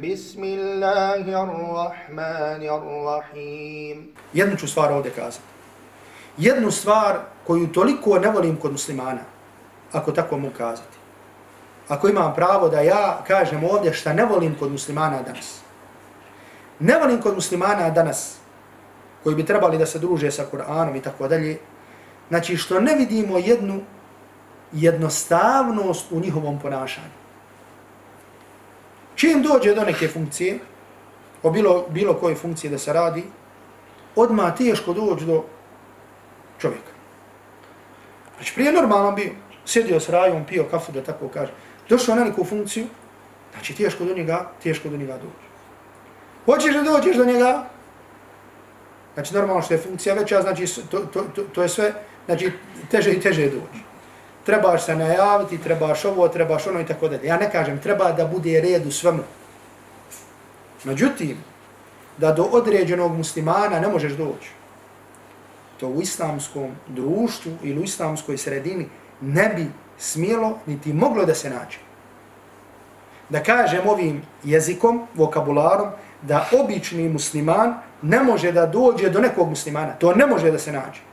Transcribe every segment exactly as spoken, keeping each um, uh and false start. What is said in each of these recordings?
Bismillahirrahmanirrahim. Jednu ću stvar ovdje kazati. Jednu stvar koju toliko ne volim kod muslimana, ako tako mogu kazati. Ako imam pravo da ja kažem ovdje šta ne volim kod muslimana danas. Ne volim kod muslimana danas, koji bi trebali da se druže sa Kur'anom i tako dalje, znači što ne vidimo jednu jednostavnost u njihovom ponašanju. Čim dođe do neke funkcije, o bilo, bilo koje funkcije da se radi, odmah teško dođe do čovjeka. Znači prije normalno bio, sjedio s rajom, pio kafu, da tako kaže, došao na neku funkciju, znači teško do njega, teško do njega dođe. Hoćeš da dođeš do njega, znači normalno što je funkcija veća, znači to, to, to, to je sve, znači teže i teže dođe. Trebaš se najaviti, trebaš ovo, trebaš ono i tako dalje. Ja ne kažem, treba da bude red u svemu. Međutim, da do određenog muslimana ne možeš doći. To u islamskom društvu ili u islamskoj sredini ne bi smjelo niti moglo da se nađe. Da kažem ovim jezikom, vokabularom, da obični musliman ne može da dođe do nekog muslimana. To ne može da se nađe.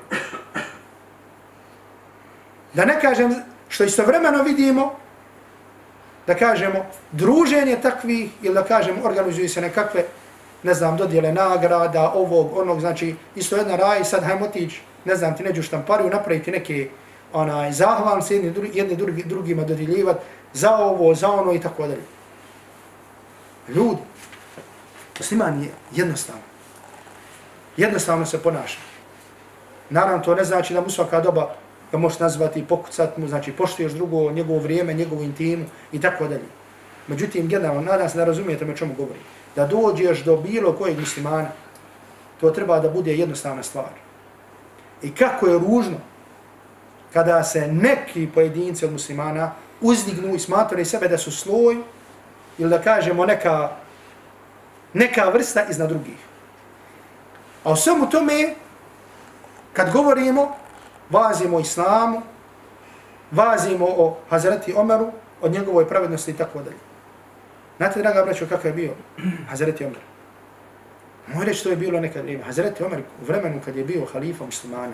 Da ne kažem što istovremeno vidimo, da kažemo druženje takvih ili da kažemo organizuju se nekakve, ne znam, dodjele nagrada, ovog, onog, znači isto jedna raj, sad hajmo otići, ne znam, ti neđu štampariju, napraviti neke onaj, zahvalnice, jedni, drugi, jedni drugi, drugima dodjeljivati za ovo, za ono i tako dalje. Ljudi, musliman je jednostavno. Jednostavno se ponaša. Naravno, to ne znači da mu svaka doba ga možeš nazvati i pokucati mu, znači poštuješ drugo, njegovo vrijeme, njegovu intimu i tako dalje. Međutim, generalno, nadam se da razumijete me o čemu govorim. Da dođeš do bilo kojeg muslimana, to treba da bude jednostavna stvar. I kako je ružno kada se neki pojedinci od muslimana uzdignu i smatraju sebe da su sloj ili da kažemo neka, neka vrsta iznad drugih. A u svemu tome, kad govorimo, vazimo o islamu, vazimo o Hazreti Omeru, od njegovoj pravednosti i tako dalje. Znate, draga braćo, kakav je bio Hazreti Omer? Moj reći, to je bilo nekad vrijeme. Hazreti Omer u vremenu kad je bio halifa muslimana,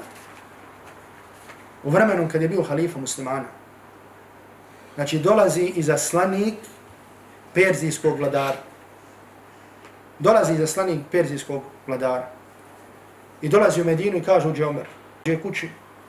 u vremenu kad je bio halifa muslimana, znači dolazi izaslanik perzijskog vladara. Dolazi izaslanik perzijskog vladara. I dolazi u Medinu i kaže uđe Omer. Uđe kući.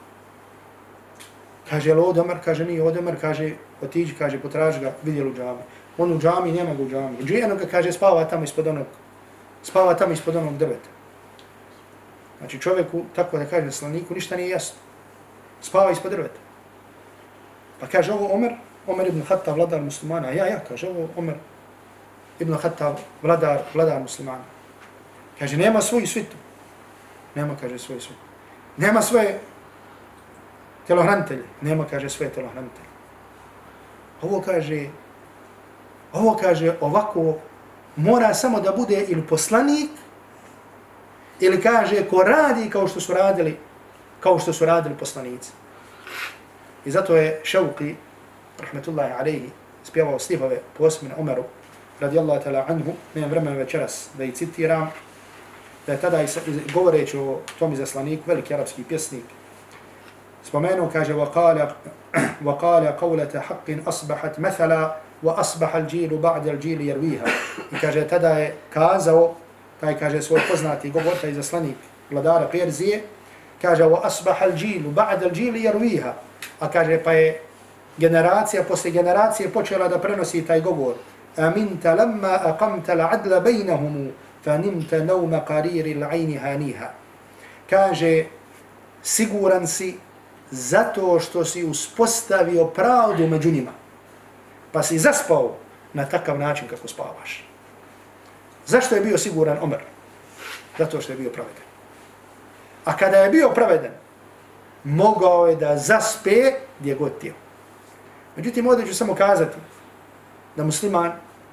Kaže, jel ovdje Omer? Kaže, nije ovdje Omer. Kaže, otiđi, kaže, potraži ga, vidjeli u džami. On u džami, nema ga u džami. Uđe jednog ga, kaže, spava tamo ispod onog, spava tamo ispod onog drveta. Znači čovjeku, tako da kaže slaniku, ništa nije jasno. Spava ispod drveta. Pa kaže, ovo Omer, Omer ibn Khattab, vladar muslimana. Ja, ja, kaže, ovo Omer ibn Khattab, vladar, vladar muslimana. Kaže, nema svoju svitu. Nema, kaže, svoju svitu. Nema svoje telohranitelje. Nema, kaže, svoje telohranitelje. Ovo kaže, ovo kaže, ovako mora samo da bude ili poslanik, ili kaže, ko radi kao što su radili, kao što su radili poslanici. I zato je Šauki, rahmetullahi alaihi, spjevao stihove posebno Umaru, radijallahu ta'ala anhu, nemam vremena večeras da ih citiram, da je tada govoreći o tom izaslaniku, veliki arapski pjesnik, spomenuo, kaže, وَقَالَ وَقَالَ قَوْلَةَ حَقٍ أَصْبَحَتْ مَثَلًا وَأَصْبَحَ الْجِيلُ بَعْدَ الْجِيلِ يَرْوِيهَا. I kaže, tada je kazao, taj kaže svoj poznati govor, taj izaslanik vladara Perzije, kaže, وَأَصْبَحَ الْجِيلُ بَعْدَ الْجِيلِ يَرْوِيهَا. A kaže, pa je generacija, poslije generacije počela da prenosi taj govor. أَمِنْتَ لَمَّا أَقَمْتَ الْعَدْلَ بَيْنَهُمُ فَنِمْتَ نَوْمَ قَرِيرِ الْعَيْنِ هَانِيهَا. Kaže, siguran si zato što si uspostavio pravdu među njima. Pa si zaspao na takav način kako spavaš. Zašto je bio siguran Omer? Zato što je bio pravedan. A kada je bio pravedan, mogao je da zaspe gdje god tijelo. Međutim, ovdje ću samo kazati da musliman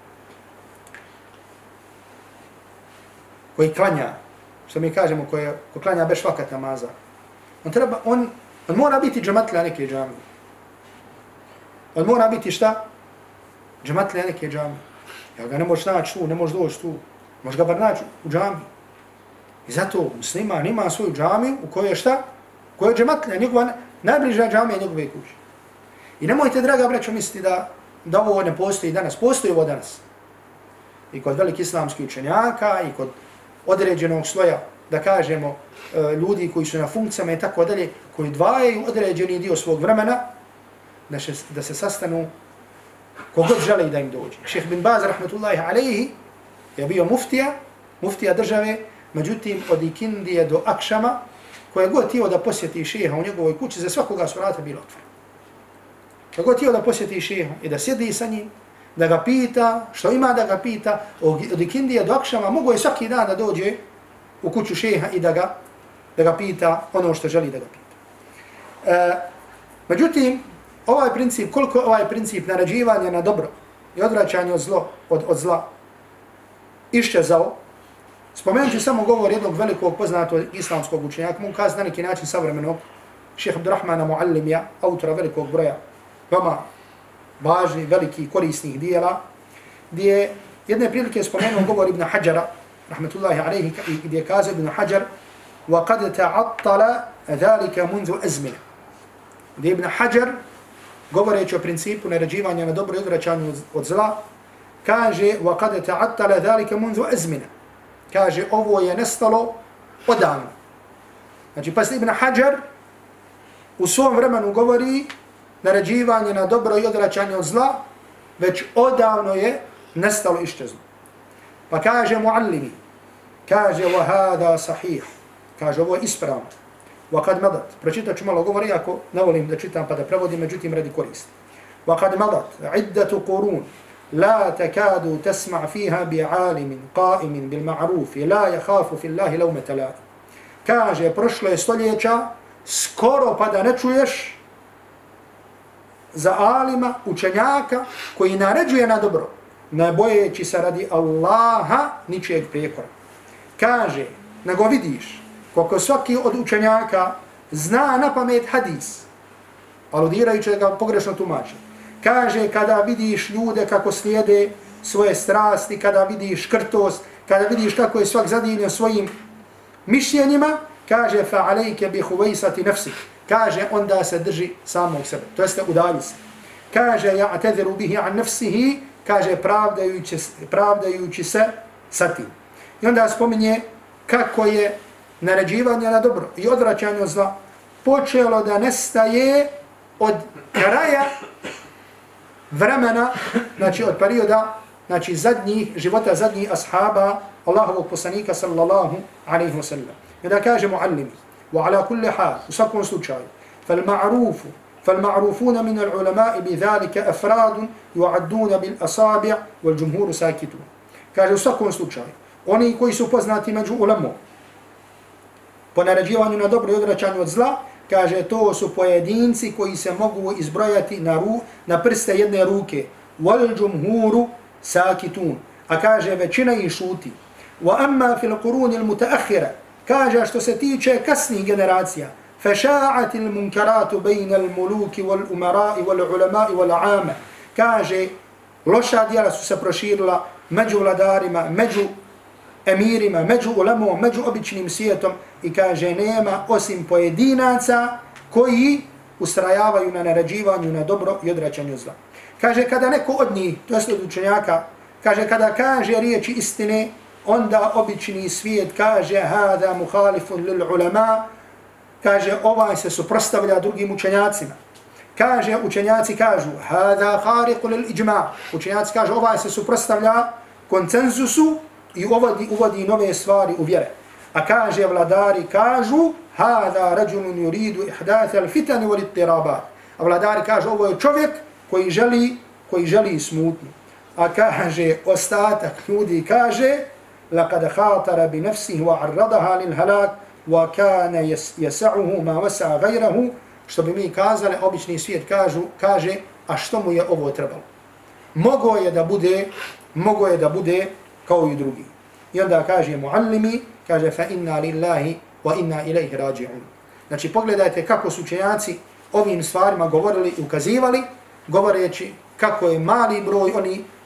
koji klanja, što mi kažemo, koji ko klanja bez vakat namaza, on, treba, on, on mora biti džematlija neke džamije. On mora biti šta? Džematlija neke džamije. Ja ga ne možeš naći tu, ne možeš doći tu. Možeš ga bar naći u džamiji. I zato musliman ima svoju džamiju u kojoj je šta? U kojoj je džematlja, njegova najbliža džamija njegove kuće. I nemojte, draga braćo, misliti da, da ovo ne postoji danas. Postoji ovo danas. I kod velikih islamskih učenjaka, i kod određenog sloja, da kažemo, ljudi koji su na funkcijama i tako dalje, koji dvajaju određeni dio svog vremena, da, še, da se sastanu kogod želi da im dođe. Šejh bin Baz, rahmetullahi alejhi, je bio muftija, muftija države, međutim, od ikindije do akšama, koje god tio da posjeti šeha u njegovoj kući, za svakoga su vrata bilo otvoreno. Koje god tio da posjeti šeha i da sjedi sa njim, da ga pita, što ima da ga pita, od ikindije do akšama, mogo je svaki dan da dođe u kuću šeha i da ga, da ga pita ono što želi da ga pita. E, međutim, ovaj princip, koliko ovaj princip naređivanja na dobro i odvraćanje od, zlo, od, od zla iščezao, spomenut ću samo govor jednog velikog poznatog islamskog učenjaka, mogu kazati na neki način savremenog, šeha Abdurrahmana Muallimija, autora velikog broja, veoma važnih, velikih, korisnih dijela, gdje jedne prilike spomenuo govor Ibn Hajara, rahmetullahi alejhi, gdje je kazao Ibn Hajar, وَقَدْ تَعَطَّلَ ذَلِكَ مُنْذُ أَزْمِنَ. Gdje Ibn Hajar, govoreći o principu naređivanja na dobro i odvraćanju od zla, kaže وَقَدْ تَعَطَّلَ ذَلِكَ مُنْذُ أَزْمِنَ. Kaže, ovo je nestalo odavno. Znači, pa Ibn Hajar u svom vremenu govori naređivanje na dobro i odvraćanje od zla, već odavno je nestalo i iščezlo. Pa kaže Muallimi, kaže وَهَذَا صَحِيح. Kaže, ovo je ispravno. وَقَدْ مَدَتْ. Pročitat ću malo govori, ako ne volim da čitam pa da prevodim, međutim radi koristi. وَقَدْ مَدَتْ عِدَّةُ قُرُونَ لا تكاد تسمع فيها بعالم قائم بالمعروف لا يخاف في الله لومة لائم. Kaže, prošlo je stoljeća, skoro pa da ne čuješ za alima, učenjaka, koji naređuje na dobro, ne bojeći se radi Allaha ničijeg prijekora. Kaže, nego vidiš, koliko svaki od učenjaka zna na pamet hadis, aludirajući da ga pogrešno tumači. Kaže, kada vidiš ljude kako slijede svoje strasti, kada vidiš krtost, kada vidiš kako je svak zadivljen svojim mišljenjima, kaže, فَعَلَيْكَ بِهُوَيْسَةِ نَفْسِكَ. Kaže, onda se drži samog sebe, to jeste udalji se. Kaže, يَعْتَذِرُ بِهِ عَنْ نَفْسِهِ, kaže, pravdajući, pravdajući se sa tim. I onda spominje kako je naređivanje na dobro i odvraćanje od zla počelo da nestaje od kraja vremena, znači od perioda, znači zadnjih, života zadnjih ashaba Allahovog poslanika sallallahu alaihi wa sallam. I da kaže Muallimi, wa ala kulli hal, u svakom slučaju, فالمعروف فالمعروفون من العلماء بذلك أفراد يعدون بالأصابع والجمهور ساكتون. Kaže, u svakom slučaju, oni koji su poznati među ulemom po naređivanju na dobro i odvraćanju od zla, kaže, to su pojedinci koji se mogu izbrojati na, ru, na prste jedne ruke. Wal jumhuru sakitun. A kaže, većina ih šuti. Wa amma fil quruni al mutaakhira. Kaže, što se tiče kasnih generacija, fasha'at al munkaratu bayna al muluki wal umara'i wal ulama'i wal 'ama. Kaže, loša djela su se proširila među vladarima, među emirima, među ulemom, među običnim svijetom i kaže, nema osim pojedinaca koji ustrajavaju na naređivanju na dobro i odvraćanju zla. Kaže, kada neko od njih, to jest od učenjaka, kaže, kada kaže riječi istine, onda obični svijet kaže, hada muhalifun lil ulema, kaže, ovaj se suprostavlja drugim učenjacima. Kaže, učenjaci kažu, hada hariqu lil iđma, učenjaci kažu, ovaj se suprostavlja konsenzusu i uvodi, uvodi nove stvari u vjere. A kaže, vladari kažu, hada rađulun yuridu ihdatha al-fitani wal ittirabat. A vladari kažu, ovo je čovjek koji želi, koji želi smutnju. A kaže, ostatak ljudi kaže, laqad khatara bi nafsihi wa arradaha lil halak wa kana yas'uhu ma wasa ghayruhu. Što bi mi kazali, obični svijet kažu, kaže, a što mu je ovo trebalo? Mogo je da bude, mogo je da bude kao i drugi. I onda kaže Muallimi, kaže, fa inna lillahi wa inna ilaihi rađi'un. Znači, pogledajte kako su učenjaci ovim stvarima govorili i ukazivali, govoreći kako je mali broj oni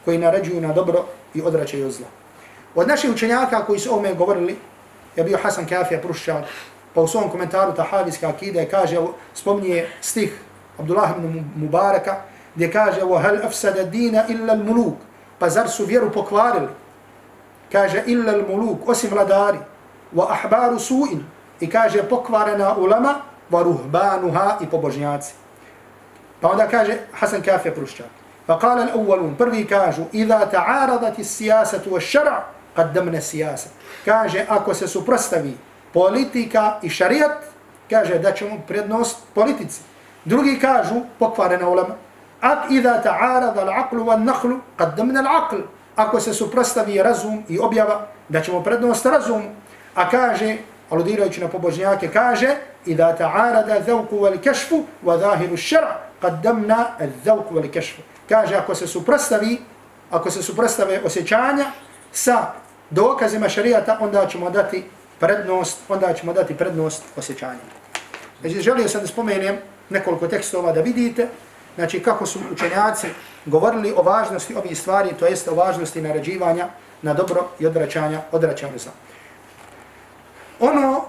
koji naređuju na dobro i odvraćaju od zla. Od naših učenjaka koji su o ovome govorili je bio Hasan Kafija Pruščak, pa u svom komentaru Tahavijske akide kaže, spominje stih Abdullah ibn Mubaraka, gdje kaže وَهَلْ أَفْسَدَ الدِّينَ إِلَّا الْمُلُوكِ, pa zar su vjeru pokvarili? Kaže إِلَّا الْمُلُوكِ, osim vladari, وَأَحْبَارُ سُوءٍ, i kaže pokvarena ulama, وَرُهْبَانُهَا, i pobožnjaci. Pa onda kaže Hasan Kafija Pruščak, فَقَالَ الْأَوَّلُونَ, prvi kažu إِذَا تَعَارَضَتِ السِّيَاسَةُ وَالشَّرْعُ قَدَّمْنَ السِّيَاسَةُ, kaže ako se suprotstavi politika i šarijat, kaže da ćemo prednost politici. Drugi kažu pokvarena ulama, ak idha ta'arada al-aqlu wan-naqlu qaddamna al-aql, ako se suprotstavi razum i objava, da ćemo prednost razumu. A kaže, aludirajući na pobožnjake, kaže idha ta'arada dhawqu wal-kashfu wa zahiru ash-shar' qaddamna al-dhawq wal-kashfu. Kaže ako se suprotstavi, ako se suprotstave osjećanja sa dokazima šarijata, onda ćemo dati prednost, onda ćemo dati prednost osjećanjima. Znači, želio sam da spomenem nekoliko tekstova da vidite, znači kako su učenjaci govorili o važnosti ovih stvari, to jest o važnosti naređivanja na dobro i odvraćanja, odvraćanja zla. Ono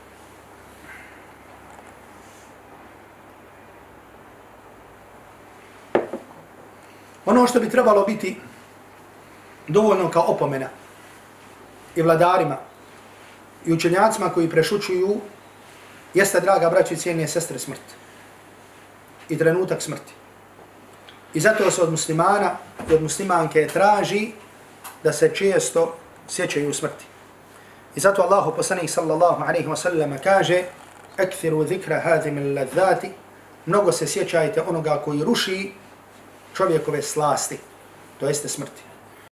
ono što bi trebalo biti dovoljno kao opomena i vladarima i učenjacima koji prešućuju, jeste, draga braćo i cijenije sestre, smrt i trenutak smrti. I zato se od muslimana i od muslimanke traži da se često sjećaju smrti. I zato Allahu poslanik sallallahu alejhi ve sellem kaže: "Akthiru zikra hadhihi al-ladhati", mnogo se sjećajte onoga koji ruši čovjekove slasti, to jeste smrti.